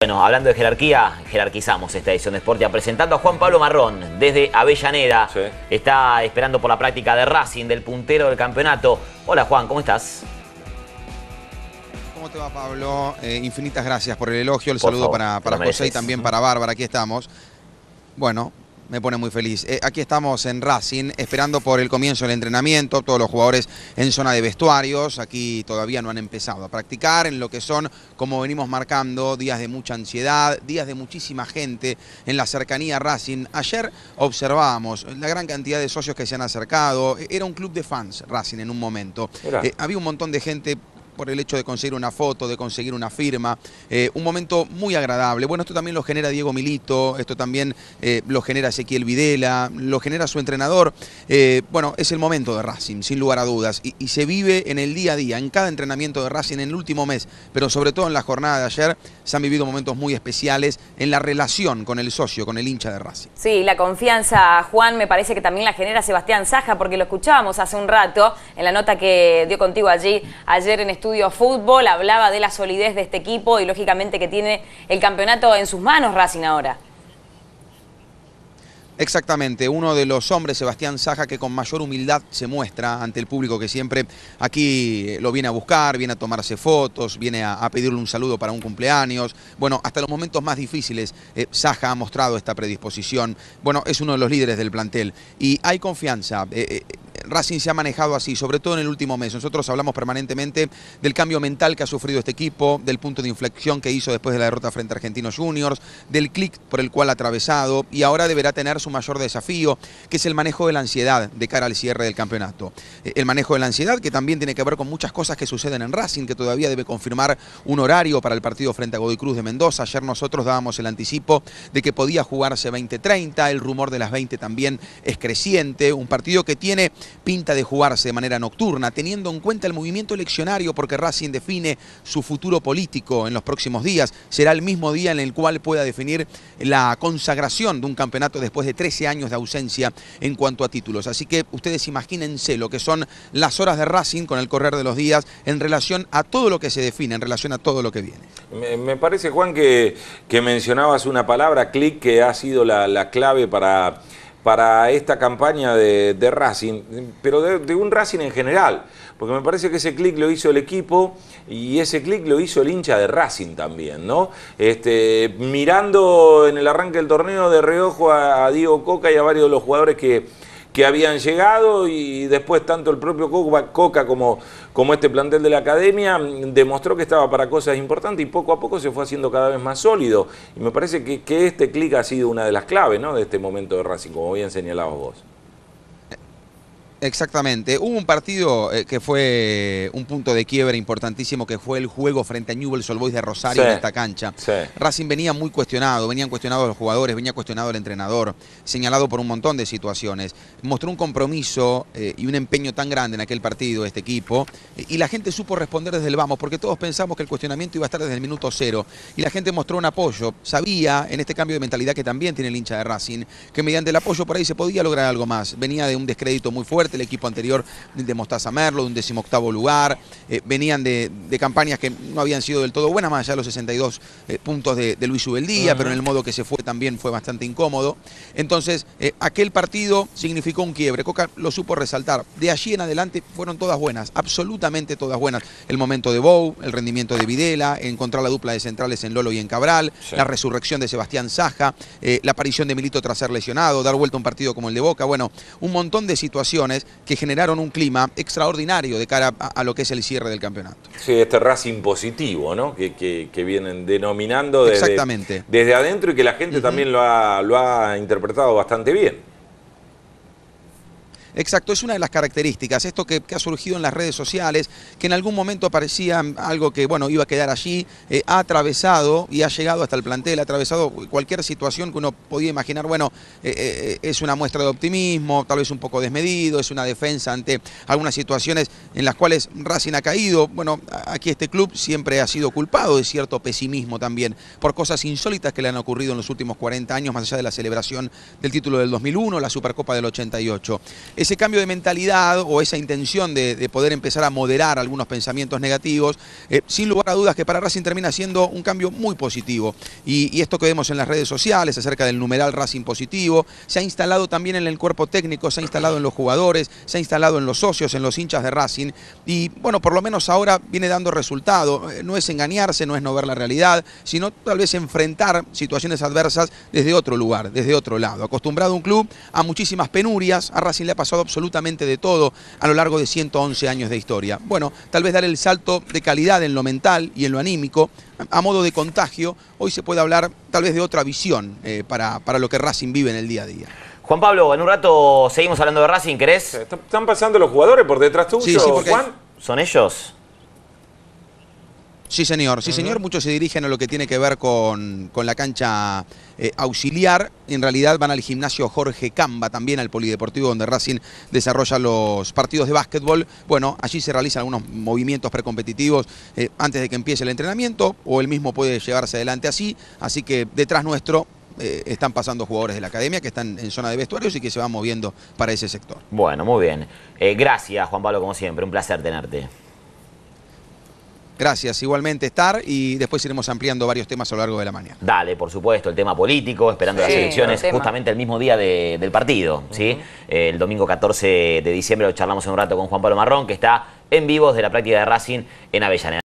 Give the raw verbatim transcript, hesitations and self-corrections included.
Bueno, hablando de jerarquía, jerarquizamos esta edición de Sportia presentando a Juan Pablo Marrón desde Avellaneda. Sí. Está esperando por la práctica de Racing, del puntero del campeonato. Hola Juan, ¿cómo estás? ¿Cómo te va, Pablo? Eh, infinitas gracias por el elogio, el por saludo favor, para, para José y también para Bárbara, aquí estamos. Bueno, me pone muy feliz. Eh, aquí estamos en Racing, esperando por el comienzo del entrenamiento, todos los jugadores en zona de vestuarios, aquí todavía no han empezado a practicar en lo que son, como venimos marcando, días de mucha ansiedad, días de muchísima gente en la cercanía a Racing. Ayer observábamos la gran cantidad de socios que se han acercado, era un club de fans Racing en un momento. Eh, había un montón de gente por el hecho de conseguir una foto, de conseguir una firma, eh, un momento muy agradable. Bueno, esto también lo genera Diego Milito, esto también eh, lo genera Ezequiel Videla, lo genera su entrenador. Eh, bueno, es el momento de Racing, sin lugar a dudas, y, y se vive en el día a día, en cada entrenamiento de Racing, en el último mes, pero sobre todo en la jornada de ayer, se han vivido momentos muy especiales en la relación con el socio, con el hincha de Racing. Sí, la confianza, Juan, me parece que también la genera Sebastián Saja, porque lo escuchábamos hace un rato, en la nota que dio contigo allí, ayer en Estudio Fútbol, hablaba de la solidez de este equipo y lógicamente que tiene el campeonato en sus manos Racing ahora. Exactamente, uno de los hombres, Sebastián Saja, que con mayor humildad se muestra ante el público que siempre aquí lo viene a buscar, viene a tomarse fotos, viene a, a pedirle un saludo para un cumpleaños. Bueno, hasta los momentos más difíciles, eh, Saja ha mostrado esta predisposición. Bueno, es uno de los líderes del plantel y hay confianza. Eh, eh, Racing se ha manejado así, sobre todo en el último mes. Nosotros hablamos permanentemente del cambio mental que ha sufrido este equipo, del punto de inflexión que hizo después de la derrota frente a Argentinos Juniors, del clic por el cual ha atravesado y ahora deberá tener su mayor desafío, que es el manejo de la ansiedad de cara al cierre del campeonato. El manejo de la ansiedad que también tiene que ver con muchas cosas que suceden en Racing, que todavía debe confirmar un horario para el partido frente a Godoy Cruz de Mendoza. Ayer nosotros dábamos el anticipo de que podía jugarse veinte treinta, el rumor de las veinte también es creciente, un partido que tiene pinta de jugarse de manera nocturna, teniendo en cuenta el movimiento eleccionario, porque Racing define su futuro político en los próximos días. Será el mismo día en el cual pueda definir la consagración de un campeonato después de trece años de ausencia en cuanto a títulos. Así que ustedes imagínense lo que son las horas de Racing con el correr de los días en relación a todo lo que se define, en relación a todo lo que viene. Me, me parece, Juan, que, que mencionabas una palabra, clic, que ha sido la, la clave para... para esta campaña de, de Racing, pero de, de un Racing en general, porque me parece que ese clic lo hizo el equipo y ese clic lo hizo el hincha de Racing también, ¿no? Este, mirando en el arranque del torneo de reojo a, a Diego Coca y a varios de los jugadores que, que habían llegado, y después tanto el propio Coca, Coca como, como este plantel de la academia demostró que estaba para cosas importantes y poco a poco se fue haciendo cada vez más sólido. Y me parece que, que este clic ha sido una de las claves, ¿no?, de este momento de Racing, como bien señalabas vos. Exactamente. Hubo un partido eh, que fue un punto de quiebre importantísimo, que fue el juego frente a Newell's Old Boys de Rosario, sí, en esta cancha. Sí. Racing venía muy cuestionado, venían cuestionados los jugadores, venía cuestionado el entrenador, señalado por un montón de situaciones. Mostró un compromiso eh, y un empeño tan grande en aquel partido este equipo, eh, y la gente supo responder desde el vamos, porque todos pensamos que el cuestionamiento iba a estar desde el minuto cero, y la gente mostró un apoyo. Sabía, en este cambio de mentalidad que también tiene el hincha de Racing, que mediante el apoyo por ahí se podía lograr algo más. Venía de un descrédito muy fuerte el equipo anterior de Mostaza Merlo, de un decimoctavo lugar, eh, venían de, de campañas que no habían sido del todo buenas, más allá de los sesenta y dos eh, puntos de, de Luis Ubeldía, uh-huh. pero en el modo que se fue también fue bastante incómodo. Entonces, eh, aquel partido significó un quiebre. Coca lo supo resaltar. De allí en adelante fueron todas buenas, absolutamente todas buenas. El momento de Bou, el rendimiento de Videla, encontrar la dupla de centrales en Lolo y en Cabral, sí. la resurrección de Sebastián Saja, eh, la aparición de Milito tras ser lesionado, dar vuelta a un partido como el de Boca. Bueno, un montón de situaciones que generaron un clima extraordinario de cara a, a lo que es el cierre del campeonato. Sí, este Racing positivo, ¿no?, que, que, que vienen denominando desde, Exactamente. desde adentro, y que la gente uh-huh. también lo ha, lo ha interpretado bastante bien. Exacto, es una de las características, esto que, que ha surgido en las redes sociales, que en algún momento parecía algo que, bueno, iba a quedar allí, eh, ha atravesado y ha llegado hasta el plantel, ha atravesado cualquier situación que uno podía imaginar. Bueno, eh, eh, es una muestra de optimismo, tal vez un poco desmedido, es una defensa ante algunas situaciones en las cuales Racing ha caído. Bueno, aquí este club siempre ha sido culpado de cierto pesimismo también, por cosas insólitas que le han ocurrido en los últimos cuarenta años, más allá de la celebración del título del dos mil uno, la Supercopa del ochenta y ocho. ese cambio de mentalidad o esa intención de, de poder empezar a moderar algunos pensamientos negativos, eh, sin lugar a dudas que para Racing termina siendo un cambio muy positivo. Y, y esto que vemos en las redes sociales acerca del numeral Racing positivo, se ha instalado también en el cuerpo técnico, se ha instalado en los jugadores, se ha instalado en los socios, en los hinchas de Racing. Y bueno, por lo menos ahora viene dando resultado. Eh, no es engañarse, no es no ver la realidad, sino tal vez enfrentar situaciones adversas desde otro lugar, desde otro lado. Acostumbrado un club a muchísimas penurias, a Racing le ha pasado absolutamente de todo a lo largo de ciento once años de historia. Bueno, tal vez dar el salto de calidad en lo mental y en lo anímico, a modo de contagio, hoy se puede hablar tal vez de otra visión eh, para, para lo que Racing vive en el día a día. Juan Pablo, en un rato seguimos hablando de Racing, ¿querés? ¿Están pasando los jugadores por detrás tuyo, sí, sí, porque Juan? ¿Son ellos? Sí, señor. Sí, señor. Muchos se dirigen a lo que tiene que ver con, con la cancha eh, auxiliar. En realidad van al gimnasio Jorge Camba, también al polideportivo donde Racing desarrolla los partidos de básquetbol. Bueno, allí se realizan algunos movimientos precompetitivos eh, antes de que empiece el entrenamiento, o él mismo puede llevarse adelante así. Así que detrás nuestro eh, están pasando jugadores de la academia que están en zona de vestuarios y que se van moviendo para ese sector. Bueno, muy bien. Eh, gracias, Juan Pablo, como siempre. Un placer tenerte. Gracias, igualmente estar, y después iremos ampliando varios temas a lo largo de la mañana. Dale, por supuesto, el tema político, esperando sí, las elecciones el justamente el mismo día de, del partido, ¿sí? Uh-huh. eh, el domingo catorce de diciembre lo charlamos en un rato con Juan Pablo Marrón, que está en vivo desde la práctica de Racing en Avellaneda.